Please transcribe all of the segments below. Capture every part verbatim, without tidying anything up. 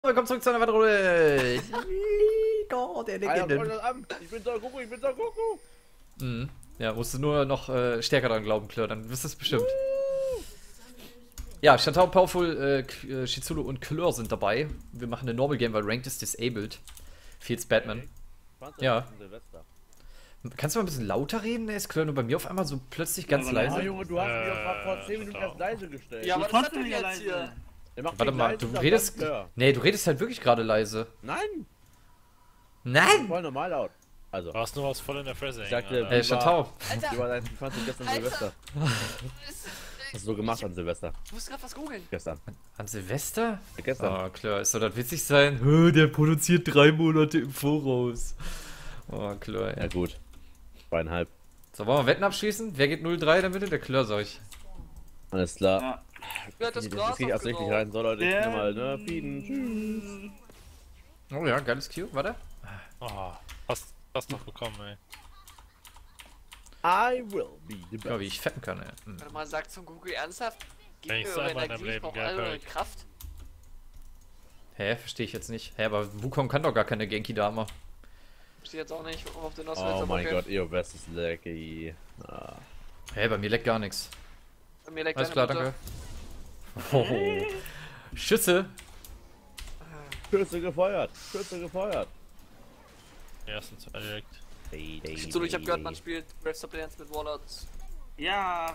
Willkommen zurück zu einer weiteren Runde. Liga der Legenden. Ich bin Son Goku, ich bin Son Goku. Mhm. Ja, musst du nur noch äh, stärker dran glauben, Klör, dann wirst du es bestimmt. Uh. Ja, Shatao, Powerful, äh, äh, Shizulu und Klör sind dabei. Wir machen eine Normal Game, weil Ranked ist disabled. Feels Batman. Okay. Ja. Kannst du mal ein bisschen lauter reden? Er ist Klör nur bei mir auf einmal so plötzlich ganz ja, leise. Ah, Junge, du hast äh, mich auch vor zehn Minuten erst leise gestellt. Ja, aber was hat denn jetzt hier? Warte mal, du redest. Nee, du redest halt wirklich gerade leise. Nein! Nein! Voll normal laut. Also. Du hast nur was voll in der Fresse. Ich sagte, äh, Shatao. Wie war dein Fandst gestern Silvester? Hast du so gemacht an Silvester? Du musst gerade was googeln. Gestern. An Silvester? Ja, gestern. Oh, klar, soll das witzig sein? Hö, der produziert drei Monate im Voraus. Oh, klar, ja. Ja, gut. Zweieinhalb. So, wollen wir Wetten abschließen? Wer geht null drei dann bitte? Der Klör, sag ich. Alles klar. Ja. Wer hat das Das Gras geht erst richtig abgeraucht? rein. So, Leute, ich bin mal, ne? Feeden. Tschüss. Oh ja, geiles Q, warte. Oh, hast das noch bekommen, ey. I will be the Guck mal, wie best. ich fetten kann, ey. Hm. Warte mal, sagt Son Goku ernsthaft? Gib Wenn mir ich eure einmal in deinem Energie, ich Leben brauch geil all eure höre. Kraft. Hä, verstehe ich jetzt nicht. Hä, aber Wukong kann doch gar keine Genki-Dame. Verstehe jetzt auch nicht, warum auf den aus Oh mein Gott, ihr bestes Lecky. Ah. Hä, bei mir leckt gar nichts. Bei mir leckt Alles deine klar, Mutter. danke. Oh. Schüsse. Schüsse gefeuert. Schüsse gefeuert. Die ersten zwei direkt. So, ich hab gehört, man spielt Breath of the Dance mit Warlords. Ja,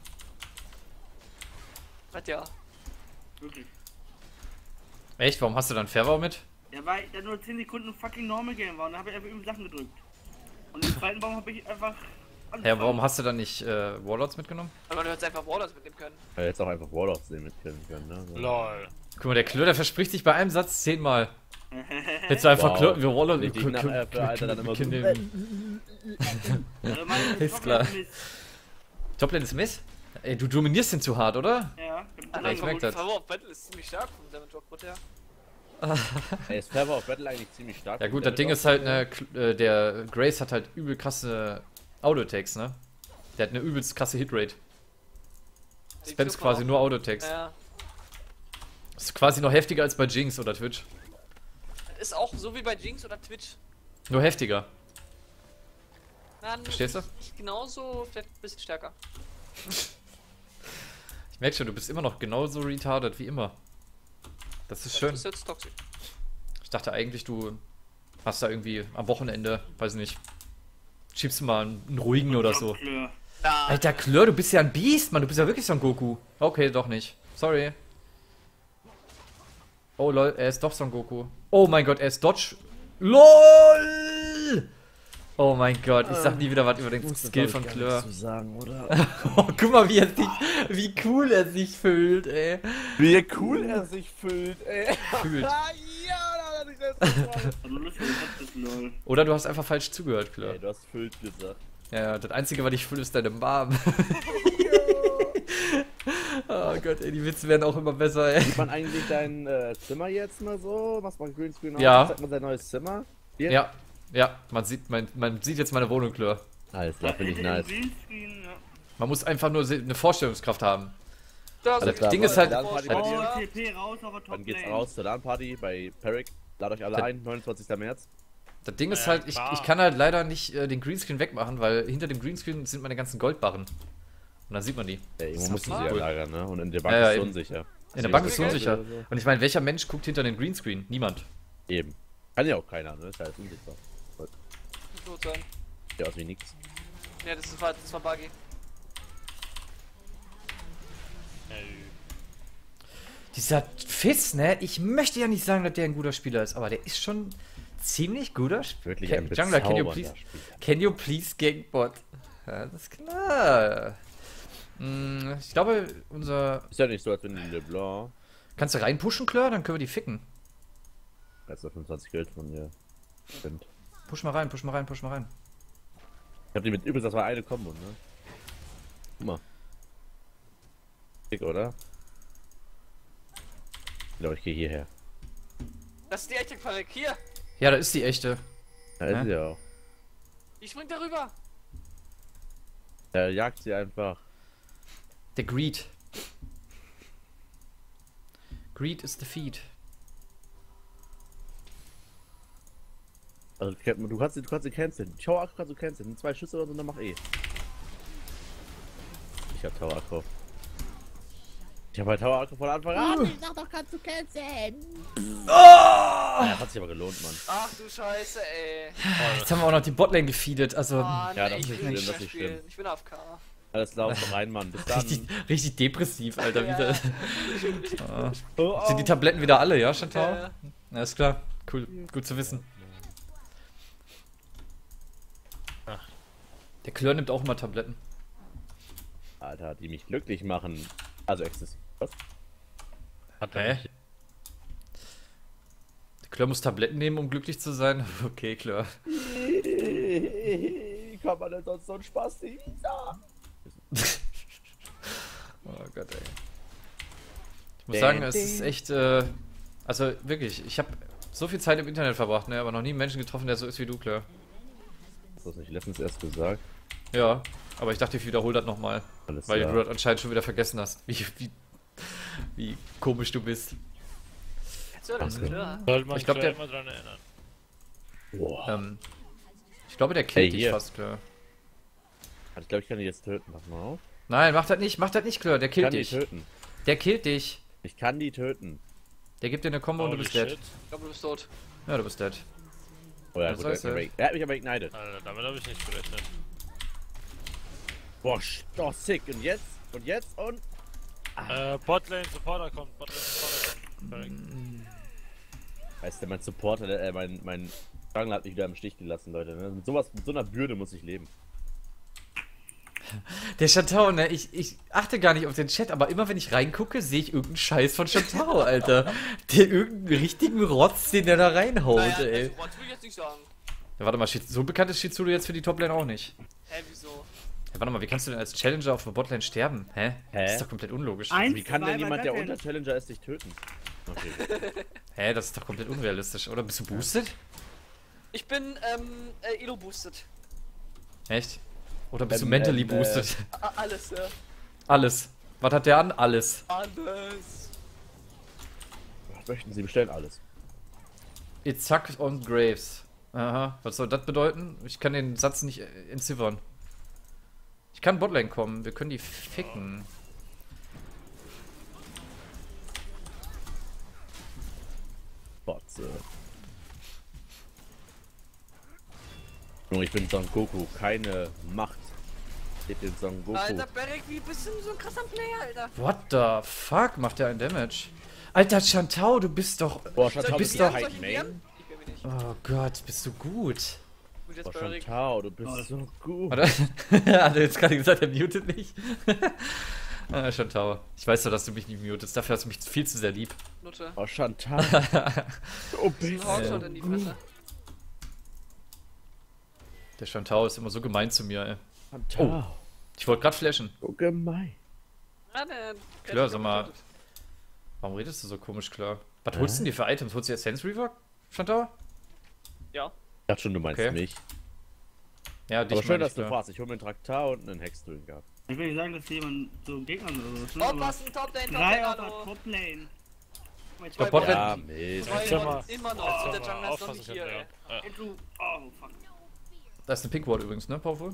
Was ja? wirklich. Echt, warum hast du dann Fairwow mit? Ja, weil da nur zehn Sekunden fucking Normal Game war und da habe ich einfach übel Sachen gedrückt. Und im zweiten Baum habe ich einfach. alles Hä, warum falsch. hast du dann nicht äh, Warlords mitgenommen? Aber du hättest einfach Warlords mitnehmen können. Ja, jetzt auch einfach Warlocks sehen mitkennen können, ne? So. LOL. Guck mal, der Klör, der verspricht sich bei einem Satz zehnmal. Hättest du einfach Wow. Klör, wir Warlords, Richtig nach F, Alter, dann immer so. Also meine Ist Top klar. Mist. Toplane ist Miss? Ey, du dominierst den zu hart, oder? Ja, Allein ich vom merk das. Power of Battle ist ziemlich stark vom Damage Output her. Ey, ist Fairway auf Battle eigentlich ziemlich stark. Ja gut, das Ding ist halt, ne, Kl- äh, der Grace hat halt übel krasse Auto-Attacks, ne? Der hat eine übelst krasse Hitrate. Die Spams Super quasi auch. nur Auto-Attacks. Ja. Ist quasi noch heftiger als bei Jinx oder Twitch. Ist auch so wie bei Jinx oder Twitch. Nur heftiger. Na, Verstehst du? Nicht, nicht genauso, vielleicht ein bisschen stärker. Ich merk schon, du bist immer noch genauso retarded wie immer. Das ist Das schön. ist jetzt toxisch. Ich dachte eigentlich, du hast da irgendwie am Wochenende, weiß nicht, schiebst du mal einen, einen ruhigen oder so. Klör. Na, Alter, Klör, du bist ja ein Biest, Mann. Du bist ja wirklich so ein Goku. Okay, doch nicht. Sorry. Oh lol, er ist doch so ein Goku. Oh mein Gott, er ist Dodge. LOL! Oh mein Gott, ich sag nie wieder was über den Skill von Klör. Zu sagen, oder? Oh, guck mal, wie er sich, wie cool er sich fühlt, ey. Wie cool er sich fühlt, ey. Fühlt. ja, da hat ich selbst gesagt. Also lustig, das ist lol. Oder du hast einfach falsch zugehört, Klör. Ey, du hast füllt gesagt. Ja, ja, das Einzige, was ich fühle, ist deine Mom. Oh Gott, ey, die Witze werden auch immer besser, ey. Sieht man eigentlich dein äh, Zimmer jetzt mal so? Machst mal Greenscreen auf? Ja. Zeigt man sein neues Zimmer? Hier? Ja, ja, man sieht, man, man sieht jetzt meine Wohnung, Klör. Alles klar, finde ich Hinter dem nice. Greenscreen, ja. Man muss einfach nur se- eine Vorstellungskraft haben. das Alles klar, Ding ist halt- LAN-Party bei Oh, dir. T P raus, aber Top Dann geht's Lane. raus zur LAN-Party bei Peric. Ladet euch alle Das- ein, neunundzwanzigster März. Das Ding ist Ja, halt, ich, klar. ich kann halt leider nicht äh, den Greenscreen wegmachen, weil hinter dem Greenscreen sind meine ganzen Goldbarren. Und dann sieht man die. Ja, irgendwo Das musst du ist sie ja cool. lagern, ne? Und in der Bank Ja, ja, ist es eben. unsicher. In der Bank ist es Geld unsicher. oder so. Und ich meine, welcher Mensch guckt hinter den Greenscreen? Niemand. Eben. Kann ja auch keiner, ne? Ist ja alles unsichtbar. Muss tot sein. Sieht aus wie nix. Ja, das ist, war, das war buggy. Ey. Dieser Fizz, ne? Ich möchte ja nicht sagen, dass der ein guter Spieler ist, aber der ist schon ziemlich guter Spieler. Wirklich Can, ein Jungler, can you bezaubernder please, Spieler. can you please Gangbot? Ja, das ist klar. Hm, ich glaube, unser... Ist ja nicht so, als wenn die LeBlanc Kannst du reinpushen, Klör? Dann können wir die ficken. als fünfundzwanzig Geld von mir stimmt. Push mal rein, push mal rein, push mal rein. Ich hab die mit übrigens, das war eine Kombo, ne? Guck mal. Dick, oder? Ich glaube, ich gehe hierher. Das ist die echte Quark. Hier, Ja, da ist die echte. Da ist Hä? sie ja auch. ich spring darüber. Er jagt sie einfach. Der Greed. Greed is defeat. Also du kannst, du kannst sie canceln. Tower Akku kannst du canceln. Sind zwei Schüsse oder so, dann mach eh. Ich hab Tower Akku. Ich hab bei Tower Akku von Anfang an. Ich sag doch, kannst du canceln. Oh! Ja, hat sich aber gelohnt, Mann. Ach du Scheiße, ey. Jetzt haben wir auch noch die Botlane gefeedet, also Mann, ja, ey, das ich ist will nicht nicht schlimm, mehr das ist spielen. schlimm. Ich bin A F K. Alles klar, auf rein, Mann. Bis dann. richtig, richtig depressiv, Alter, Ja, wieder. ja. Ich will nicht- Ah. Oh, oh. Sind die Tabletten wieder alle, ja, Chantal? Ja, ja. Ja, ist klar. Cool, gut zu wissen. Der Klör nimmt auch immer Tabletten. Alter, die mich glücklich machen. Also exzessiv. Was? Hat Hä? er nicht. Der Klör muss Tabletten nehmen, um glücklich zu sein? Okay, Klör. Wie kann man denn sonst so einen Spaß nicht Oh Gott, ey. Ich muss sagen, es ist echt, äh, also wirklich, ich habe so viel Zeit im Internet verbracht, ne, aber noch nie einen Menschen getroffen, der so ist wie du, Klör. Hast du das nicht letztens erst gesagt? Ja, aber ich dachte, ich wiederhole das nochmal, Alles weil klar. du das anscheinend schon wieder vergessen hast, wie, wie, wie komisch du bist. Kennst du das, klar? Sollte man Ich glaub, Claire der- immer dran erinnern. Boah. Ähm, ich glaube, der killt Hey, dich hier. fast, Klör. Ich glaube, ich kann die jetzt töten. Pass mal auf. Nein, mach das nicht, mach das nicht, Klör, der Ich killt kann die dich. töten. Der killt dich. Ich kann die töten. Der gibt dir eine Combo und du Holy bist dead. shit. Ich glaube, du bist tot. Ja, du bist dead. Oh ja, Was gut, heißt er, hat das? mich- er hat mich aber ignited. Alter, damit habe ich nicht gerechnet. Boah, sch- doch sick. Und jetzt? Und jetzt? Und? Äh, Botlane Supporter kommt, Botlane Supporter kommt. Perfekt. Weißt du, mein Supporter, der, äh, mein, mein Jungler hat mich wieder im Stich gelassen, Leute. Ne? Mit sowas, mit so einer Bürde muss ich leben. Der Chantal, ne, ich, ich achte gar nicht auf den Chat, aber immer wenn ich reingucke, sehe ich irgendeinen Scheiß von Chantal, Alter. Der irgendeinen richtigen Rotz, den der da reinhaut, Naja, ey. also, Rotz will ich jetzt nicht sagen. Ja, warte mal, Shiz- so bekannt ist Shizuru jetzt für die Toplane auch nicht. Hä, wieso? Ja, warte mal, wie kannst du denn als Challenger auf der Botlane sterben? Hä? Hä? Das ist doch komplett unlogisch. Eins, Wie kann zwei denn bei jemand, der Batman. unter Challenger ist, dich töten? Okay. Hä, das ist doch komplett unrealistisch, oder? Bist du boosted? Ich bin, ähm, äh, Elo-boosted. Echt? Oder bist du Ähm, mentally ähm, äh, boosted? A- Alles, ja. Alles. Was hat der an? Alles. Alles. Was möchten Sie bestellen? Alles. It sucks on Graves. Aha, was soll das bedeuten? Ich kann den Satz nicht äh, entziffern. Ich kann Botlane kommen, wir können die ficken. Botze. Junge, ich bin Son Goku. Keine Macht. Steht den Son Goku. Alter, Beric, wie bist du so ein krasser Player, Alter? What the fuck? Macht der einen Damage? Alter, Chantal, du bist doch... Boah, Chantal, du bist bist du doch... Soll halt ich ihn Main? nehmen? Ich will mich nicht. Oh Gott, bist du gut. Gut, jetzt Boah, Beric. Chantal, du bist Oh. so gut. Oder? Hat er jetzt gerade gesagt, er mutet mich? Ah, Chantal. Ich weiß doch, dass du mich nicht mutest. Dafür hast du mich viel zu sehr lieb. Nutte. Oh, Chantal. Oh, Ein bist Hawkshot in die Fresse. Der Chantal ist immer so gemein zu mir, ey. Chantal. Ich wollte gerade flashen. So gemein. Ah, der- der Klar, hat sag mal. getötet. Warum redest du so komisch, klar? Was holst du denn dir für Items? Holst du jetzt Sense Reaver, Chantal? Ja. Ich dachte schon, du meinst Okay. mich. Ja, dich Aber schön, meine dass ich, du klar. fragst. Ich hole mir einen Traktar und einen Hexdrücken gehabt. Ich will nicht sagen, dass jemand so Gegnern oder so. Ne? Aber Aufpassen, Toplane, drei Toplane, auf der hallo. Toplane. Mein glaub, Zwei Botlane- Ja, Mist. Zwei Sag mal. Leute immer noch. Und der Sag mal, Jungler ist noch aufpassen, nicht hier, ey. Ja. Andrew. Oh, fuck. Da ist eine Pink Ward übrigens, ne, Powerful?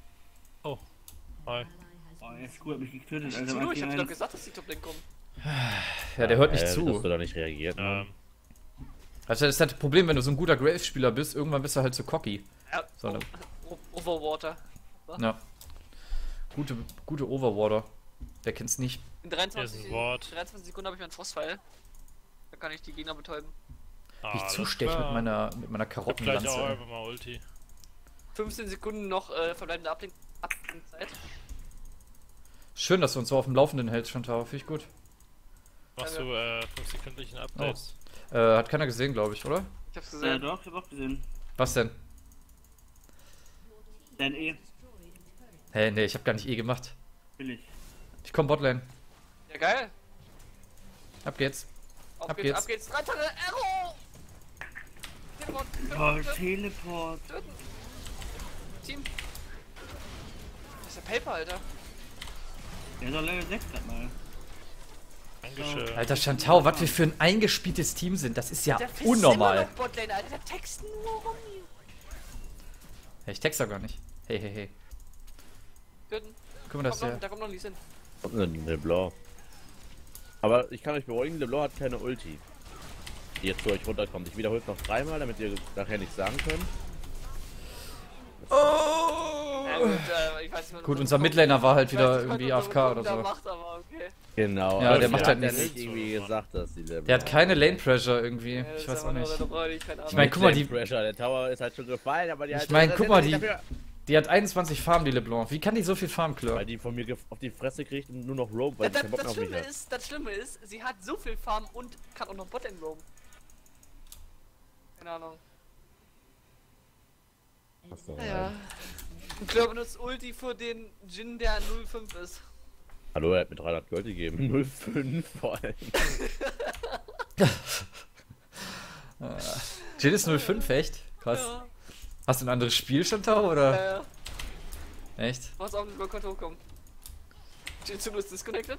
Hi. Oh, er ist gut, hat mich getötet, Alter. Zulu, ich hab dir doch eins. gesagt, dass die Toplane kommen. Ja, der hört nicht äh, Dass zu. du da nicht reagiert, Mann. Ähm, Also das ist halt das Problem, wenn du so ein guter Graves-Spieler bist, irgendwann bist du halt so cocky. Ja. So, ne? O- Overwater. Ja. Gute, gute Overwater. Wer kennt's nicht? In Hier dreiundzwanzig, ist ein Wort. dreiundzwanzig Sekunden habe ich meinen Frostpfeil. Da kann ich die Gegner betäuben. ah, Wie ich alles zusteche mit klar. meiner, mit meiner Ich hab gleich auch Karottenlanze. einfach mal Ulti. fünfzehn Sekunden noch äh, verbleibende Ablink Ablenkzeit. Schön, dass du uns so auf dem Laufenden hältst, Chantal. Finde ich gut. Machst du äh, fünf sekündlichen Updates? Äh, hat keiner gesehen, glaube ich, oder? Ich hab's Ja, gesehen. doch, ich hab auch gesehen. Was denn? Dein E. Hey, nee, ich habe gar nicht eh gemacht. Will ich. Ich komm Botlane. Ja, geil. Ab geht's. Auf Ab geht's, geht's. ab geht's. Drei Tage, Arrow! Teleport, Oh, töten, Teleport. töten. Team. Das ist der Paper, Alter. Der ist doch Level sechs grad mal. Dankeschön. Alter, Chantal, was wir für ein eingespieltes Team sind, das ist ja Der Fizz ist unnormal. immer noch Botlane, Alter. Der texten nur rum hier. Hey, ich text da gar nicht. Hey, hey, hey. Töten. Guck mal, das Kommt noch, der. da kommt noch nicht hin. Kommt ein LeBlanc. Aber ich kann euch beruhigen, LeBlanc hat keine Ulti. Die jetzt zu euch runterkommt. Ich wiederhole es noch dreimal, damit ihr nachher nichts sagen könnt. Oh! Ja, gut, äh, ich weiß nicht, was Gut, das unser kommt. Midlaner war halt Ich weiß wieder nicht, was irgendwie unser A F K oder Punkt da so. Macht, aber okay. Genau. Ja, aber der ich macht hab halt ja nichts. nicht irgendwie gesagt, dass die LeBlanc. Der hat keine Lane Pressure irgendwie. Ja, das Ich ist weiß auch einfach nur nicht. seine Bräune, keine Ahnung. Ich mein, guck mal, die- Pressure. Der Tower ist halt schon gefallen, aber die Ich halt- mein, guck mal, die- dafür- Die hat einundzwanzig Farm, die LeBlanc. Wie kann die so viel Farm, Weil Klör? die von mir gef- auf die Fresse kriegt und nur noch roam, weil Das, die keinen Bock das, mehr auf mich Schlimme hat. ist, das Schlimme ist, sie hat so viel Farm und kann auch noch Botlane roamen. Keine Ahnung. Ach so, Naja. Und Claire benutzt Ulti für den Jin, der null fünf ist. Hallo, er hat mir dreihundert Gold gegeben. null fünf vor allem. Jill ist null fünf, echt? Krass. Ja. Hast du ein anderes Spiel, Chantal, oder? Äh, Echt? was auf den Konto hochkommen. Chizulu ist disconnected.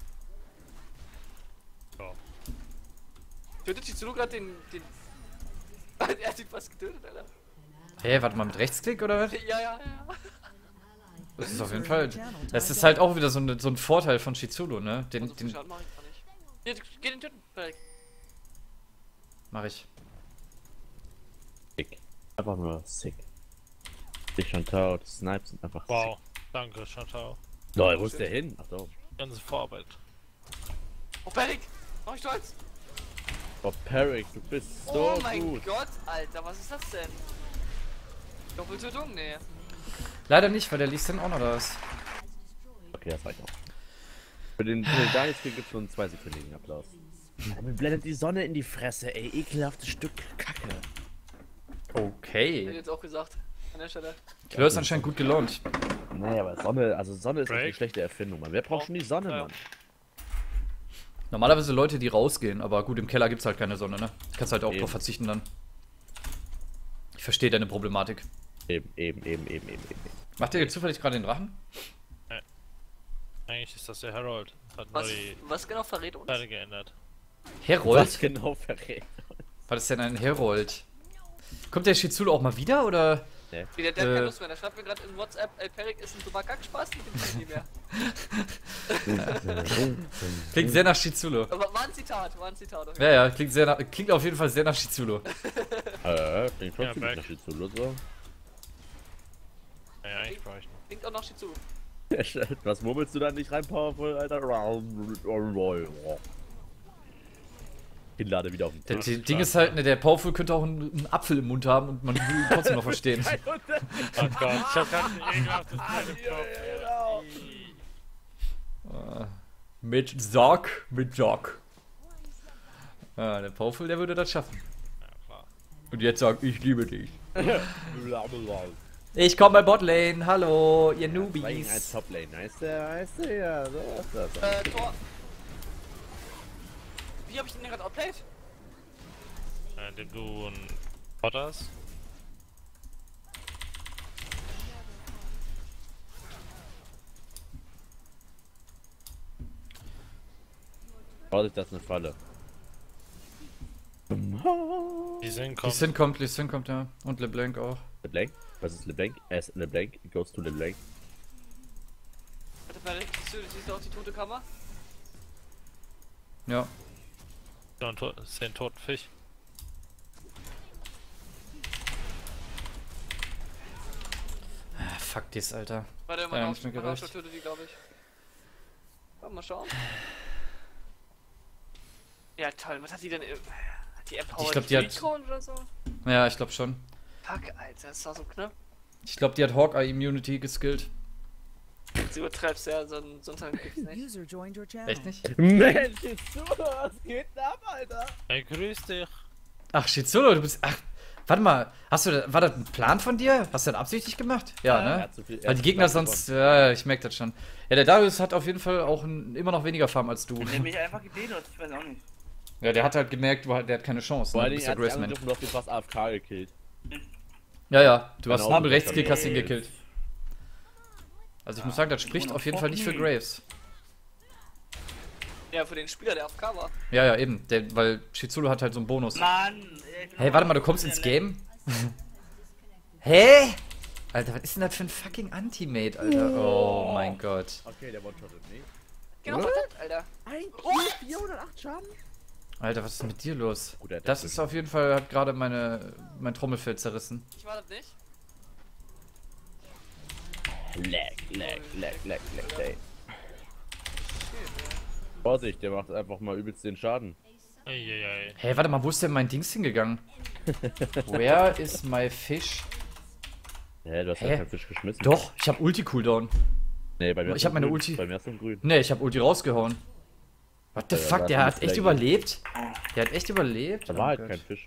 Ja. Tötet Chizulu gerade den, den... er hat ihn fast getötet, Alter. Hey, warte mal, mit Rechtsklick, oder was? Ja, ja, ja. Das ist auf jeden Fall... Das ist halt auch wieder so ein, so ein Vorteil von Chizulu, ne? Den, Also, den Schaden mach ich gar nicht. Hier, geh den töten. Perfekt. mach ich. Sick. Einfach nur sick. Ich Chantal, die Snipes sind einfach Wow, danke, Chantal. sick. Lol, wo ist der hin? Ach so. Ganze Vorarbeit. Oh, Peric! Mach ich stolz! Oh, Peric, du bist so oh mein gut. Gott, Alter, was ist das denn? Doppeltötung? Nee. Leider nicht, weil der Lee Sin auch noch da ist. Okay, das reicht auch. Für den, für den Daniel-Skill gibt es nur einen zweisekündigen Applaus. Mir blendet die Sonne in die Fresse, ey. Ekelhaftes Stück Kacke. Hätte Okay. jetzt auch gesagt. An der Stelle. Klör ist anscheinend gut gelohnt. Naja, aber Sonne, also Sonne ist echt eine Break. schlechte Erfindung, Mann. Wer braucht schon die Sonne, Ja. Mann? Normalerweise Leute, die rausgehen, aber gut, im Keller gibt's halt keine Sonne, ne? Kannst halt auch Eben. drauf verzichten dann. Ich verstehe deine Problematik. Eben, eben, eben, eben, eben, eben. Macht ihr jetzt zufällig gerade den Drachen? Eigentlich ist das der Herald. Hat nur Was, die was genau verrät uns? Seite geändert. Herold? Was genau verrät? Was ist denn ein Herold? Kommt der Chizulu auch mal wieder, oder? Wie der, der hat Äh. keine Lust mehr. Der schreibt mir gerade in WhatsApp, El Peric ist ein super Kackspaß, mit dem kann ich nicht mehr. Klingt sehr nach Chizulu. Aber war ein Zitat, war ein Zitat. Okay. Ja, ja, klingt, sehr nach, klingt auf jeden Fall sehr nach Chizulu. Äh, klingt schon Ja, ziemlich back. nach Chizulu, so. Naja, eigentlich brauche ich noch. Klingt auch nach Shizulu. Was murmelst du da nicht rein, Powerful, Alter? Ich lade wieder auf den Das Tisch. Ding ist halt, ne, der Powerful könnte auch einen, einen Apfel im Mund haben und man will ihn trotzdem noch verstehen. Oh Gott, ich hab ganz ein ekelhaftes Bild im Kopf. Äh, mit Sock, mit Jock. Ja, der Powerful, der würde das schaffen. Ja, klar. Und jetzt sagt, ich liebe dich. Blablabla. Ich komm bei Botlane, hallo, ihr Deswegen als Newbies. Toplane, weißt du, weißt du, ja, so ist das. Äh, Tor. Wie hab ich den denn gerade outplayed? Äh, Indem du ein Potter hast. Vorsicht, das ist eine Falle. Die sind Lee kommen. Sin kommt, Lee Sin kommt, ja. Und LeBlanc auch. LeBlanc? Was ist LeBlanc? Er ist LeBlanc, goes to LeBlanc. Warte, Peric, siehst du, siehst du auch die tote Kammer? Ja. So ein to ist ein toten Fisch. Ah, fuck dies, Alter. Warte, Ja, man nicht mehr man gereicht. tötet die, glaube ich. Ja, mal schauen. Ja, toll. Was hat die denn? äh, Hat die Empowered Ich glaub, die hat- Recon oder so? Ja, ich glaube schon. Fuck, Alter, das war so knapp. Ich glaube, die hat Hawkeye Immunity geskillt. Sie übertreibst ja, so ein so ein Teil gibt's nicht. User joined your channel. Echt nicht? Mensch, jetzt du, was geht denn ab, Alter? Hey, grüß dich. Ach, Shizolo, du bist. Ach, warte mal. Hast du. da- War das ein Plan von dir? Hast du das absichtlich gemacht? Ja, Er ne? hat zu viel- er Weil hat die zu Gegner viel sonst. Ja, ich merke das schon. Ja, der Darius hat auf jeden Fall auch ein, immer noch weniger Farm als du. Der hat mich einfach gebenutzt, ich weiß auch nicht. Ja, der hat halt gemerkt, du, der hat keine Chance. Vor Ne? allen Du Dingen, bist er der hat sich Graceman. angegriffen, du hast ihn fast A F K gekillt. Ja, ja. Du hast Genau, nur mit das Rechtsklick hab hast ihn ich- gekillt. Also ich muss sagen, das spricht auf jeden Fall nicht für Graves. Ja, für den Spieler, der auf K war. Ja, ja, eben. Der, weil Shizulu hat halt so einen Bonus. Mann! ey, ich bin Hey, noch warte mal, du auf kommst der ins Lane. Game? Hä? Alter, was ist denn das für ein fucking Anti-Mate, Alter? Oh mein Gott. Okay, der One-Shottet nicht. Genau, verdammt, Alter. Ein Kill, vierhundertacht Schaden? Alter, was ist mit dir los? Gut, der hat Das dazwischen. ist auf jeden Fall, hat gerade meine, mein Trommelfell zerrissen. Ich war das nicht. Leck, leck, leck, leck, leck, leck. Vorsicht, der macht einfach mal übelst den Schaden. Eieiei. Hey, warte mal, wo ist denn mein Dings hingegangen? Where is my fish? Hä, du hast Hä? ja keinen Fisch geschmissen. Doch, ich hab Ulti-Cooldown. Nee, bei mir Ich ist hab es meine grün. Ulti. Bei mir ist es grün. Ne, ich hab Ulti rausgehauen. What the Ja, fuck, da der war hat ein echt Flag. überlebt? Der hat echt überlebt? Da Oh war halt Gott. kein Fisch.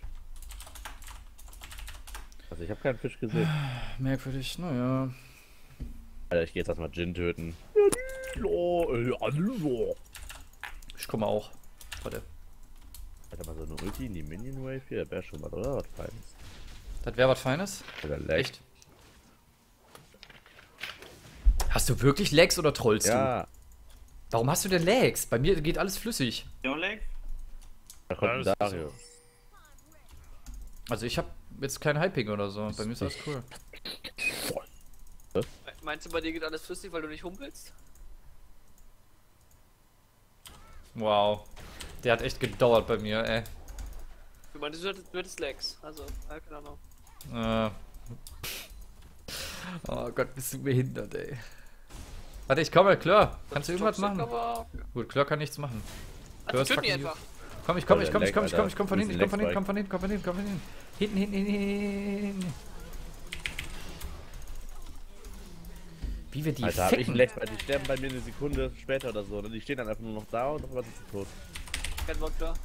Also ich hab keinen Fisch gesehen. Merkwürdig, naja. Alter, ich geh jetzt erstmal Jin töten. Alter, Ich komme auch. Warte. mal so eine Ulti in die Minion Wave hier, wäre schon mal, oder? Was Feines. Das wäre was Feines? Oder Lag. Echt? Hast du wirklich Lags oder trollst du? Ja, Warum hast du denn Lags? Bei mir geht alles flüssig. Jo, Lex? da kommt ein Ja, das ist Dario. Also ich habe jetzt kein Hyping oder so. Bei mir ist alles cool. Meinst du, bei dir geht alles flüssig, weil du nicht humpelst? Wow. Der hat echt gedauert bei mir, ey. Du meintest, du hättest, du hättest Legs. Also, ja, keine Ahnung. Äh. Oh Gott, bist du behindert, ey. Warte, ich komme, Klör. Kannst du irgendwas machen? Aber... Gut, Klör kann nichts machen. Ach, Klör die ist töten die fucking einfach. Komm, ich komm, Oh, ich der komm, ich Lag, komm, ich komm, Alter. ich komm von Das hinten, ist ich komm von ein hinten, komm von hinten, komm von hinten, komm von hinten. Hinten, hinten, hinten, hinten. Wie wir die Alter, hab ich ficken. Lag, weil die sterben bei mir eine Sekunde später oder so. Und die stehen dann einfach nur noch da und auf was ist tot. Kein Bock da.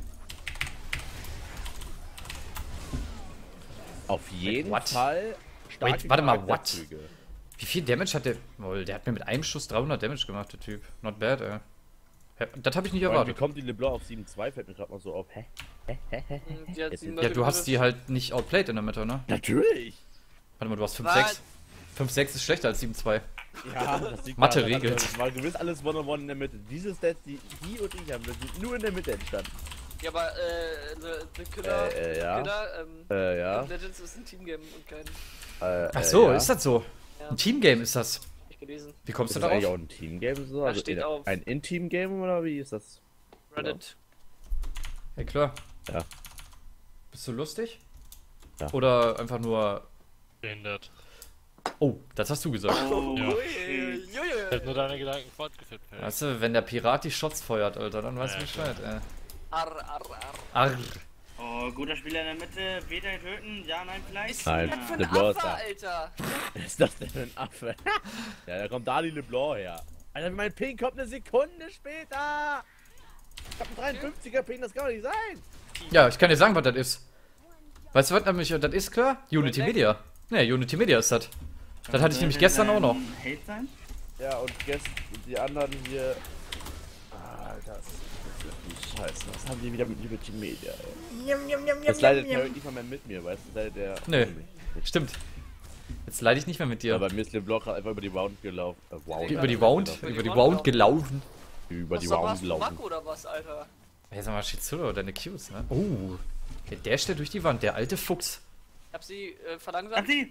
Auf jeden what? Fall starke Wait, warte mal, what? Charakterzüge. Wie viel Damage hat der? Oh, der hat mir mit einem Schuss dreihundert Damage gemacht, der Typ. Not bad, ey. Ja, das habe ich nicht Vor allem, Wie erwartet. kommt die LeBlanc auf sieben zwei? Fällt mir gerade mal so auf. Hä? Hä? Hä? Hä? Hä? Die hat Jetzt sieben sind- Ja, Leute du hast getötet. die halt nicht outplayed in der Mitte, ne? Natürlich! Warte mal, du hast fünf Was? sechs. fünf sechs ist schlechter als sieben zwei. Ja, das liegt Mathe daran, regelt. Das war gewiss alles One-on-One in der Mitte. Diese Stats, die die und ich haben, das sind nur in der Mitte entstanden. Ja, aber, äh, The, the Killer, Äh, äh, ja. Killer, ähm, Äh, ja. Legends ist ein Teamgame und kein, Äh, Ach so, äh, ja. ist das so? Ja. Ein Teamgame ist das. nicht gelesen. Wie kommst Ist du das eigentlich auch darauf? ein Teamgame so? Da Also steht in- auf. ein In-Team-Game oder wie ist das? Reddit. Hey, klar. Ja. Bist du lustig? Ja. Oder einfach nur. Behindert. Oh, das hast du gesagt. Oh, Ja. shit. Ich hab nur deine Gedanken fortgeführt. Phil. Weißt du, wenn der Pirat die Shots feuert, Alter, dann weißt du Ja, Bescheid, ey. Arr, arr, arr. Arr. Oh, guter Spieler in der Mitte. Weder töten, ja, nein, vielleicht. Nein. Was für ein LeBlanc ist Affe, da. Alter! Was ist das denn für ein Affe? Ja, da kommt da die LeBlanc her. Alter, mein Ping kommt eine Sekunde später! Ich hab einen dreiundfünfziger Ping, das kann doch nicht sein! Ja, ich kann dir sagen, was das ist. Weißt du, was nämlich das ist, klar? Unity Lag? Media. Ne, Unity Media ist das. Das hatte ich nämlich gestern auch noch. Hate sein? Ja, und gestern die anderen hier. Alter, das ist wirklich scheiße. Was haben die wieder mit Liberty Media, ey? Jetzt leidet Tarek nicht mal mehr mit mir, weißt du? Leidet der. Nö. Stimmt. Jetzt leide ich nicht mehr mit dir. Ja, bei mir ist LeBlanc gerade einfach über die Round gelaufen. Äh, wow, Über die Round. Wound, über die Wound gelaufen. Über die Was, Round hast du gelaufen. Mack oder was, Alter? Hey, sag mal, Shizulo, deine Qs, ne? Oh. Der, der steht durch die Wand, der alte Fuchs. Ich hab sie äh, verlangsamt. Anti!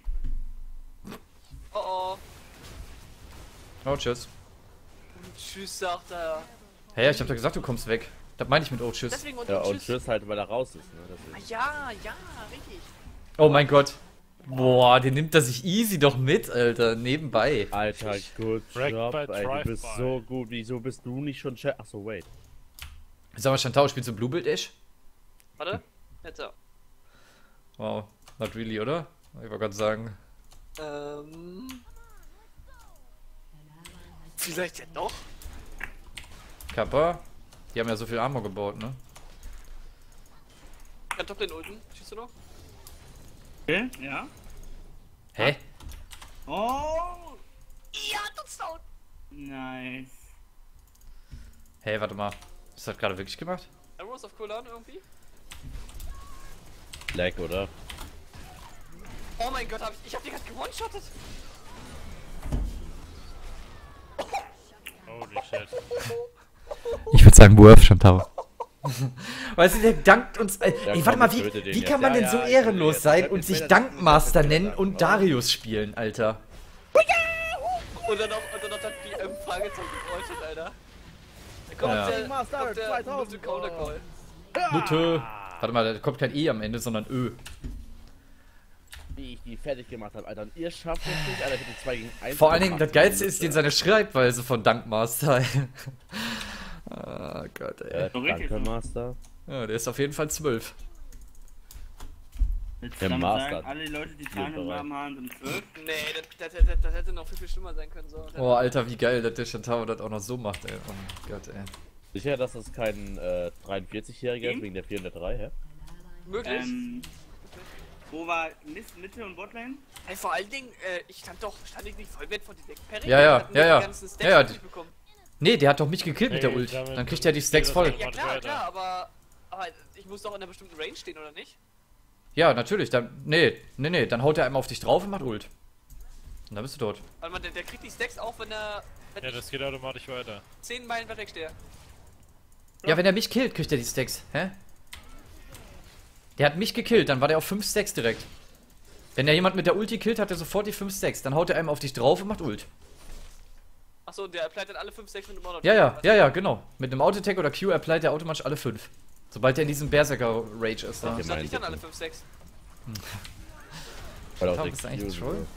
Oh oh. Oh, tschüss. Tschüss, sagt er. Hey, ich hab doch gesagt, du kommst weg. Das meine ich mit oh, tschüss. Deswegen und Ja, und tschüss. tschüss halt, weil er raus ist, ne? Ah, Deswegen. ja, ja, richtig. Oh mein Gott. Boah, den nimmt er sich easy doch mit, Alter. Nebenbei. Alter, good Wrecked job, by ey, du bist Drive-by. so gut. Wieso bist du nicht schon Chat? Achso, wait. Sag mal, Shantao, spielst du Bluebild Ash? Warte. Jetzt so. Wow, not really, oder? Ich wollte gerade sagen. Ähm. Vielleicht ja doch. Kappa, die haben ja so viel Armor gebaut, ne? Ich kann top den Ulten. Schießt du noch? Okay, ja. Hä? Oh! Ja, Touchdown! Nice. Hey, warte mal. Hast du das gerade wirklich gemacht? Arrows auf Cooldown irgendwie? Lag, oder? Oh mein Gott, hab ich, ich hab die gerade gewone-shottet! Holy shit. Ich würde sagen Wurf, Shantao. Weißt du, der dankt uns. Ey, Ja, ey komm, warte mal, ich wie, töte den wie jetzt. kann man Ja, denn so ja, ich ehrenlos jetzt. sein Jetzt und wird sich das- Dankmaster das- nennen das- und Darius spielen, Alter? Und dann noch, und dann noch das B M Fragezeichen Geräusch, Alter. Da kommt Ja. der, Master kommt der zweitausend. Nutte Countercall. Nutte. Warte mal, da kommt kein E am Ende, sondern Ö. Wie ich die fertig gemacht habe, Alter. Und ihr schafft es nicht, Alter. Ich hätte zwei gegen eins. Vor allen Dingen, das gemacht. Geilste ist den seine Schreibweise von Dankmaster. Oh Gott, ey. Äh, So richtig danke, so. Master. Ja, der ist auf jeden Fall zwölf. Willst Der du damit Master. sagen, alle Leute, die Zahlen im Namen haben, sind zwölf? Nee, das, das, das, das hätte noch viel, viel schlimmer sein können. So. Oh, Alter, wie geil, dass der Shintaro das auch noch so macht, ey. Oh mein Gott, ey. Sicher, dass das kein äh, dreiundvierzigjähriger ist, Hm? wegen der vierhundertdrei, hä? Möglich. Ähm, wo war Mist, Mitte und Botlane? Hey, vor allen Dingen, äh, ich stand doch, stand ich nicht Vollwert von den Deckperry? Ja, ja, Hatten ja, die ja. ganzen Stacks Ja, ja, nicht bekommen. Nee, der hat doch mich gekillt mit der Hey, Ult. damit- Dann kriegt er die Stacks voll. Ja, klar, weiter. klar, aber, aber ich muss doch in einer bestimmten Range stehen, oder nicht? Ja, natürlich. Dann, nee, nee, nee. Dann haut er einmal auf dich drauf und macht Ult. Und dann bist du tot. Weil man, der, der kriegt die Stacks auch, wenn er, wenn Ja, ich das geht automatisch weiter. zehn Meilen weit weg stehe. Ja, wenn er mich killt, kriegt er die Stacks. Hä? Der hat mich gekillt, dann war der auf fünf Stacks direkt. Wenn er jemand mit der Ulti killt, hat er sofort die fünf Stacks. Dann haut er einem auf dich drauf und macht Ult. Achso, der applied dann alle fünf Stacks mit dem Monat. Ja, ja, ja, ja, genau. Mit einem Autotech oder Q applied er automatisch alle fünf. Sobald er in diesem Berserker-Rage ist. Da. Ich sag nicht dann alle fünf Stacks. Weil auch Tom, der bist du eigentlich Q- ein Troll?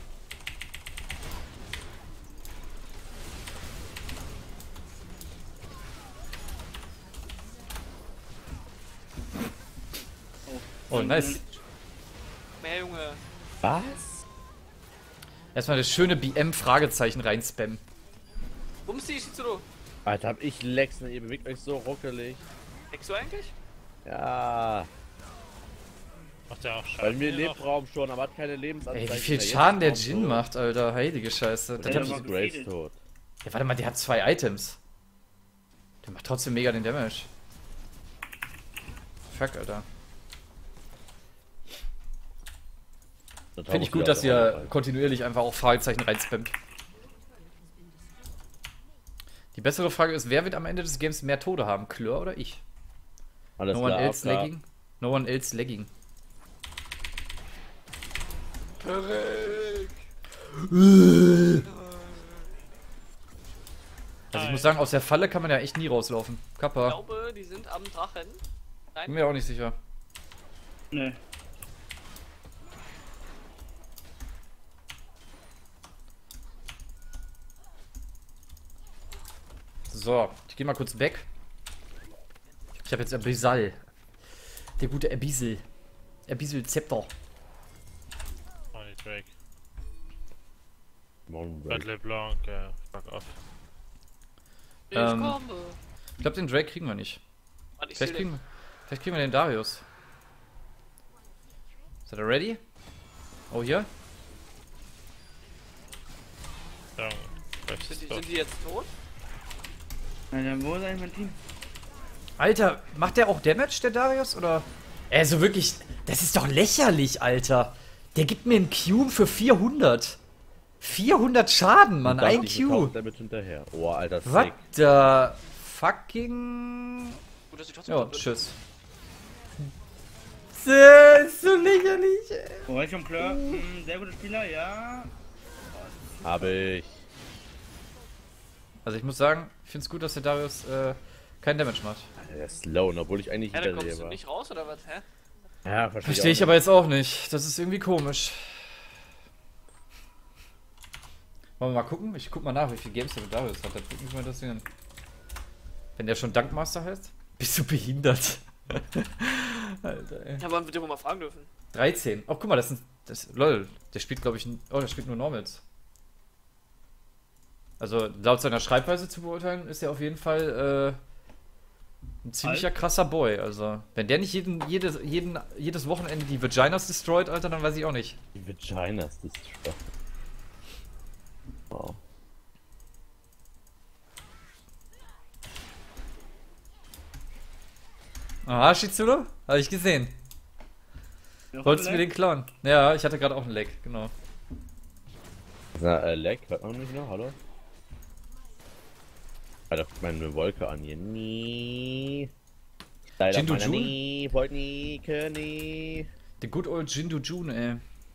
Oh, nice. Mehr Junge. Was? Erstmal das schöne B M-Fragezeichen rein spammen. Bumsi, Shizuru. Alter, hab ich Lex, ne? Ihr bewegt euch so ruckelig. Denkst du eigentlich? Ja. Macht der auch Bei Schaden? mir hier lebt noch? Raum schon, aber hat keine Lebensanzeige. Ey, wie viel mehr. Jetzt Schaden der ist Raum Jin tot. macht, Alter. Heilige Scheiße. Das Ja, hat, aber- Ist Grace tot. ja, warte mal, der hat zwei Items. Der macht trotzdem mega den Damage. Fuck, Alter. Finde ich gut, dass ihr kontinuierlich einfach auch Fragezeichen reinspammt. Die bessere Frage ist, wer wird am Ende des Games mehr Tode haben? Klör oder ich? Alles No one klar, else klar. lagging? No one else lagging. Also ich muss sagen, aus der Falle kann man ja echt nie rauslaufen. Ich Kappa. glaube, die sind am Drachen. Bin Nein, mir auch nicht sicher. Nö. So, ich gehe mal kurz weg. Ich habe jetzt Abyssal. Der gute Abyssal. Abyssal Zepter. Oh, die Drake. Mon Red LeBlanc, äh, fuck off. ich ähm, komme. Ich glaube, den Drake kriegen wir nicht. Warte, ich Vielleicht stehe kriegen, wir, vielleicht kriegen wir den Darius. Seid ihr ready? Oh, hier? Dann rechts sind, die, tot. sind die jetzt tot? Alter, wo ist eigentlich mein Team? Alter, macht der auch Damage, der Darius? Oder? Also wirklich, das ist doch lächerlich, Alter. Der gibt mir einen Q für vierhundert. vierhundert Schaden, Mann, ein Q. damit hinterher. Oh, Alter, What sick. the fucking... Gut, dass ich trotzdem Ja, tot bin. tschüss. Das ist so lächerlich, ey. Oh, ich und Klör, hm, sehr guter Spieler, ja. Hab ich. Also ich muss sagen, ich finde es gut, dass der Darius äh, keinen Damage macht. Alter, der ist slow, obwohl ich eigentlich Ja, hinter dann dir kommst du war. nicht raus, oder was, hä? Ja, verstehe Verstehe ich aber jetzt auch nicht. Das ist irgendwie komisch. Wollen wir mal gucken? Ich guck mal nach, wie viele Games der mit Darius hat. Das würde mich mal interessieren. Wenn der schon Dankmaster heißt? Bist du behindert? Alter, ey. Ja, aber wir mal fragen dürfen. dreizehn. Oh, guck mal, das ist ein... Das, lol, der spielt, glaube ich... n- Oh, der spielt nur Normals. Also, laut seiner Schreibweise zu beurteilen, ist er auf jeden Fall äh, ein ziemlicher krasser Boy. Also, wenn der nicht jeden, jedes, jeden, jedes Wochenende die Vaginas destroyt, Alter, dann weiß ich auch nicht. Die Vaginas, das ist schwach. Wow. Aha, Shitsuru? Habe ich gesehen. Wolltest du mir den klauen? Ja, ich hatte gerade auch einen Leck, genau. Na, äh, Leck, hört man mich noch? Hallo? Alter, guck mal eine Wolke an hier. Nie. Leider Jindu meiner Jun? nie, wollt nie, können nie. Der good old Jindu Jun, ey.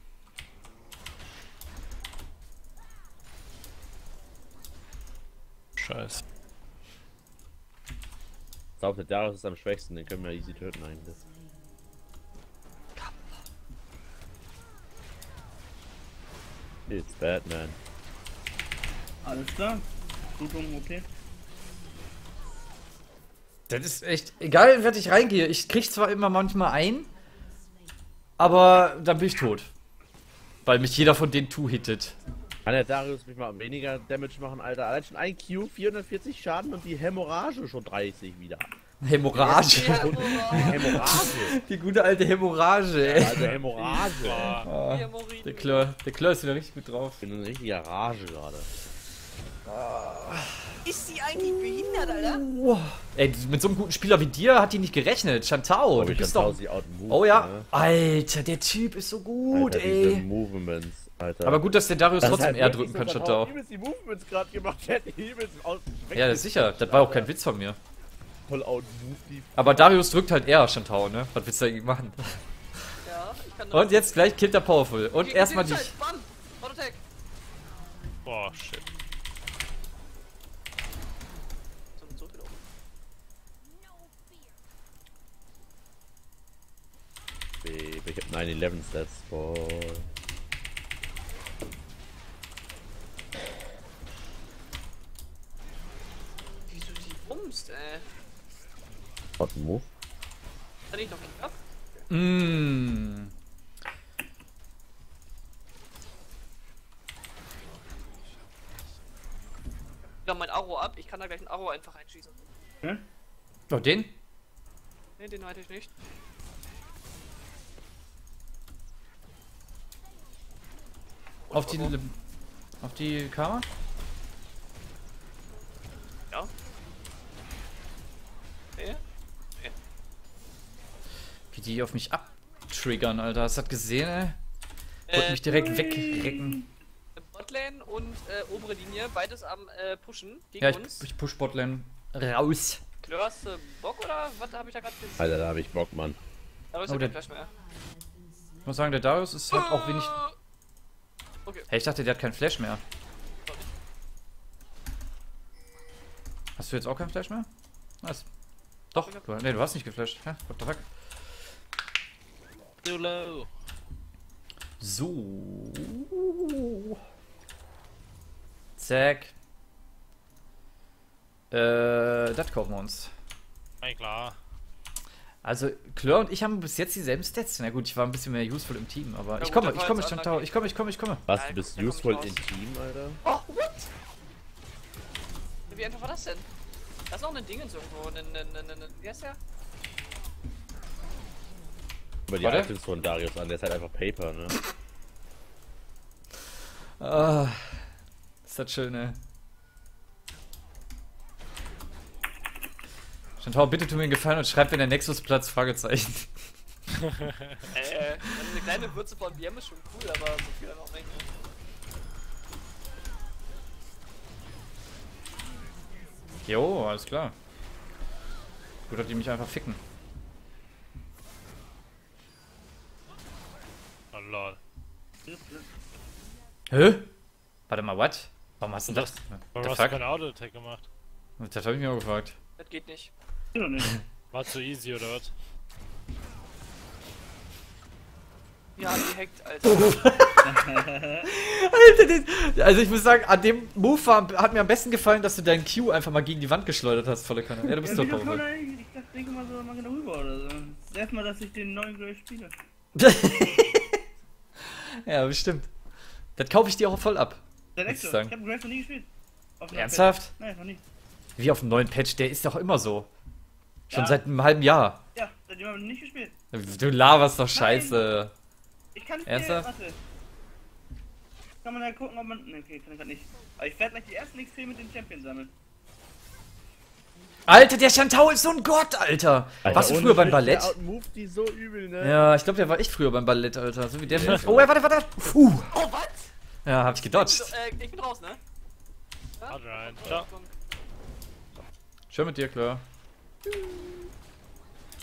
Scheiße. Ich glaube, der Darius ist am schwächsten, den können wir easy töten eigentlich. It's Batman. Alles klar. Gut um, okay. Das ist echt, egal in was ich reingehe, ich krieg zwar immer manchmal ein, aber dann bin ich tot. Weil mich jeder von denen two-hittet. Kann der Darius mich mal weniger Damage machen, Alter? Allein schon ein Q, vierhundertvierzig Schaden und die Hämorrhage schon dreißig wieder. Hämorrhage. Hämorrhage. Die gute alte Hämorrhage, ey. Also Hämorrhage. Ah, Ah, Hämorrhoiden. der Klör, der Klör ist wieder richtig gut drauf. Ich bin in richtiger Rage gerade. Ist sie eigentlich behindert, Alter? Wow. Ey, mit so einem guten Spieler wie dir hat die nicht gerechnet. Chantao, Oh, du ich bist kann doch... tausend outmove, Oh ja. ne? Alter, der Typ ist so gut, Alter, diese ey. Movements, Alter. Aber gut, dass der Darius Das ist trotzdem halt R wirklich drücken kann, so, Chantao. Ich die Movements gerade gemacht, hätte übelst aus. Ja, das ist sicher. Das war auch kein Witz von mir. Voll outmove die. Aber Darius drückt halt R, Chantao, ne? Was willst du dagegen machen? Ja, ich kann Und jetzt gleich killt der Powerful. Und Geh- erstmal geh- dich. Bam! Auto-Attack! boah, shit. So und so gelaufen. Baby, ich hab nine eleven Stats, boah. Wieso die bumst, ey? Outmove? Kann ich doch nicht ab? Mmh. Ja, mein Aro ab. Ich kann da gleich ein Aro einfach einschießen. Hä? Oh, den? Ne, den hatte ich nicht. Auf die... Auf die Karma? Ja. Nee? Wie die auf mich abtriggern, Alter. Hast du das gesehen, ey? Wollte Äh, mich direkt wegrecken. Botlane und äh, obere Linie, beides am äh, Pushen gegen Ja, ich, uns. ich push Botlane raus. Klör, hast du Bock oder was habe ich da gerade gesehen? Alter, da hab ich Bock, Mann. Da ist Oh, ja der- kein Flash mehr. Ich muss sagen, der Darius ist halt auch wenig... Okay. Hey, ich dachte, der hat keinen Flash mehr. Hast du jetzt auch keinen Flash mehr? Nice. Doch, Ich hab- du, nee, du hast nicht geflasht. Hä? What the fuck? Too low. So. Zack. Äh, das kaufen wir uns. Na klar. Also, Klör und ich haben bis jetzt dieselben Stats. Na gut, ich war ein bisschen mehr useful im Team, aber Ja ich gut, komme, das ich war komme, jetzt Chantao. Ich komme, ich komme, ich komme. Was, Nein, du bist da komm ich useful raus. in Team, Alter? Oh, what? Wie einfach war das denn? Da ist auch ein Ding irgendwo. Ein, ein, ein, ein, wie heißt der? Aber die Warte. Items von Darius an, der ist halt einfach Paper, ne? Ah, ist das schön, ey. Chantao, bitte tu mir einen Gefallen und schreib, wenn der Nexus Platz Fragezeichen. Äh, eine kleine Würze von B M ist schon cool, aber so viel dann auch nicht. Ne? Jo, alles klar. Gut, dass die mich einfach ficken. Oh lol. Hä? Warte mal, what? Warum hast du das? Warum The hast du fuck? keinen Auto-Attack gemacht? Das hab ich mir auch gefragt. Das geht nicht. Geht doch nicht. War zu easy oder was? Ja, gehackt, Alter. Alter, den, also ich muss sagen, an dem Move war, hat mir am besten gefallen, dass du deinen Q einfach mal gegen die Wand geschleudert hast, volle Kanne. Ja, du bist Ja, doch wie das Powerful. war, ich dachte, denke mal so mal genau rüber oder so. Das erste Mal, dass ich den neuen Grace spiele. Ja, bestimmt. Das kaufe ich dir auch voll ab. Das ist Muss echt ich so. sagen. Ich hab Grace noch nie gespielt. Auf dem Ernsthaft? Patch. Nein, noch nie. Wie auf dem neuen Patch, der ist doch immer so. Schon Ja. seit einem halben Jahr. Ja, seitdem habe ich noch nicht gespielt. Du laberst doch Scheiße. Ich kann nicht Ernsthaft? Warte. Kann man da gucken, ob man. Ne, okay, kann ich grad nicht. Aber ich werde gleich die ersten X P mit den Champions sammeln. Alter, der Chantao ist so ein Gott, Alter. Warst du ohne früher beim Scheiß, Ballett? Der outmoved die so übel, ne? Ja, ich glaube, der war echt früher beim Ballett, Alter. So wie der. Oh, ja, warte, warte. Puh. Oh, was? Ja, hab ich gedodged. Äh, ich bin raus, ne? Ja? Haut rein. Ciao. Schön mit dir, Claire.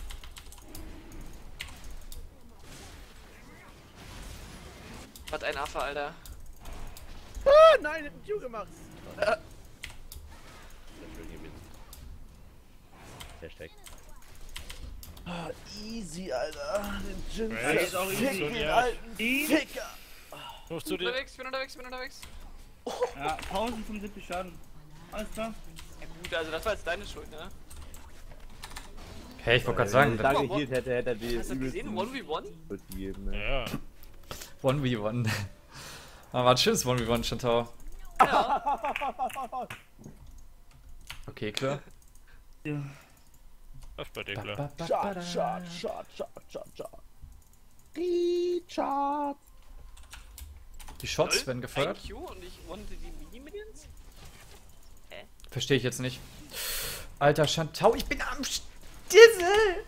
Was ein Affe, Alter. Ah, nein, ich hab einen Q gemacht. Äh. Sehr schön gewesen. Hashtag. Ah, easy, Alter. Den Jin Ja, ist auch easy. Fick den alten Ficker. Ruf Ich zu bin dir. unterwegs, ich bin unterwegs, ich bin unterwegs. Ja, tausendfünfundsiebzig Schaden. Alles klar. Ja gut, also das war jetzt deine Schuld, ne? Hey, ich wollte gerade Wenn sagen, er da das- gehielt hätte, hätte er die Hast du das gesehen? one v one? gegeben. Ne? Ja. one v one. Ah, war ein schönes one v one, Chantal. Ja. Okay, klar. Ja. Das ist bei dir klar. Shot, shot, shot, shot, shot, shot. Recharge. Die Shots werden Ein gefeuert. Q und ich wonnte die Mini-Minions? Verstehe ich jetzt nicht. Alter Chantal, ich bin am Stissel.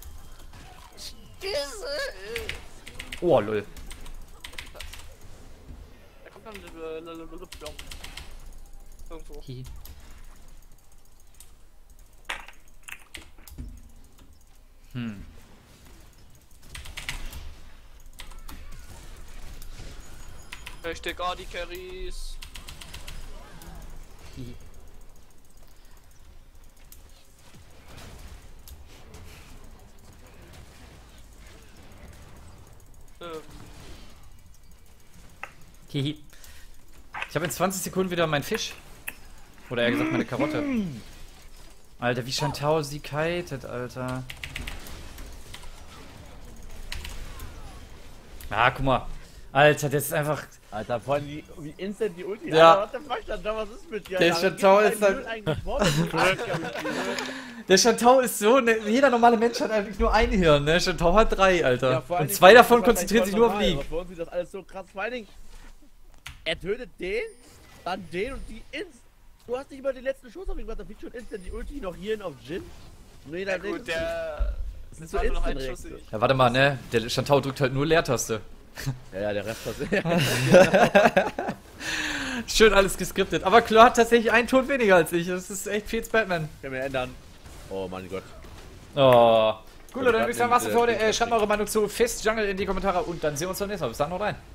Oh, lol. Da kommt dann eine Luftbombe. Irgendwo. Hi. Hm. Hashtag Adi Carries. Hi. Ähm, Hihi. Ich habe in zwanzig Sekunden wieder meinen Fisch. Oder eher gesagt meine Karotte. Alter, wie Chantal sie kitet, Alter. Ah, guck mal. Alter, das ist einfach... Alter, vor allem die, wie instant die Ulti. Ja. Alter, what the fuck, Chantal, was ist mit dir? Der Alter? Chantal Gib ist deinen dann- Müll eigentlich vor, dass du Der Chantal ist so... Ne, jeder normale Mensch hat eigentlich nur ein Hirn, ne? Chantal hat drei, Alter. Ja, vor allen Und Dingen- zwei davon das war konzentrieren eigentlich sich nur auf voll normal, League. aber für uns sieht das alles so krass. Vor allen Dingen, er tötet den, dann den und die ins. Du hast nicht über den letzten Schuss auf ihn gemacht, da fliegt schon instant die Ulti noch hier hin auf Jin. Nee, ja da gut, der... Das Das ist so war nur noch ein instant Schuss. direkt. Ja, warte mal, ne? Der Chantal drückt halt nur Leertaste. Ja, ja, der Rest das. Schön alles geskriptet. Aber Claw hat tatsächlich einen Ton weniger als ich. Das ist echt viel Batman. Können wir ändern. Oh mein Gott. Oh. Gut, Leute, dann Ja, würde ich sagen, was für heute. äh, Äh, schreibt mal eure Meinung zu Fist Jungle in die Kommentare und dann sehen wir uns beim nächsten Mal. Bis dann, haut rein.